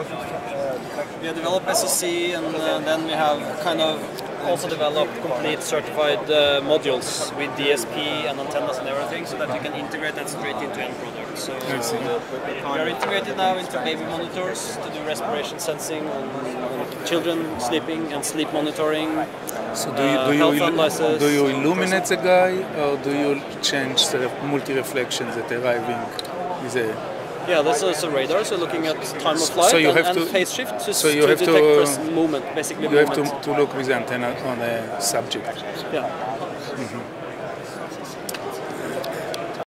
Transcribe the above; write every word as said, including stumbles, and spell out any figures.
We have developed S O C, and uh, then we have kind of also developed complete certified uh, modules with D S P and antennas and everything, so that you can integrate that straight into end product. So uh, we are integrated now into baby monitors to do respiration sensing on, on children sleeping and sleep monitoring. So do you, do, uh, you do you illuminate the guy, or do you change the multi-reflections that arriving with a... Yeah, this is a radar, so looking at time of flight so you and, have and to, phase shift to, so you to have detect to, uh, movement, basically you movement. have to, to look with the antenna on a subject. Yeah.